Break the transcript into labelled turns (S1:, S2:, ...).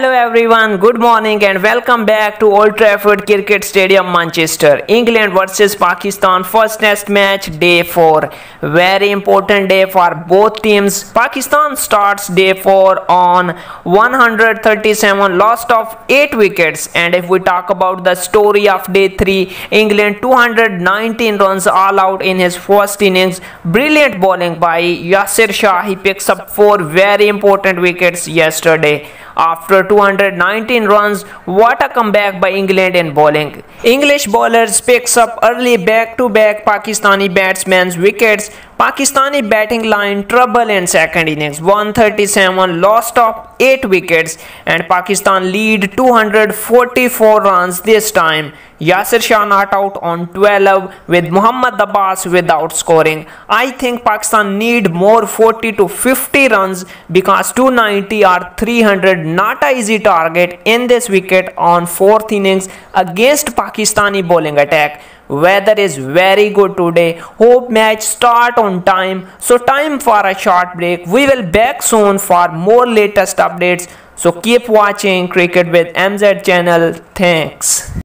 S1: Hello everyone, good morning and welcome back to Old Trafford Cricket Stadium, Manchester. England versus Pakistan first test match day 4. Very important day for both teams. Pakistan starts day 4 on 137, lost of 8 wickets, and if we talk about the story of day 3, England 219 runs all out in his first innings. Brilliant bowling by Yasir Shah. He picks up 4 very important wickets yesterday. After 219 runs, what a comeback by England in bowling. English bowlers picks up early back-to-back Pakistani batsmen's wickets. Pakistani batting line trouble in second innings, 137, lost of 8 wickets, and Pakistan lead 244 runs this time. Yasir Shah not out on 12 with Mohammad Abbas without scoring. I think Pakistan need more 40 to 50 runs because 290 or 300 not a easy target in this wicket on 4th innings against Pakistani bowling attack. Weather is very good today. Hope match start on time. So time for a short break. We will back soon for more latest updates. So keep watching Cricket with MZ channel. Thanks.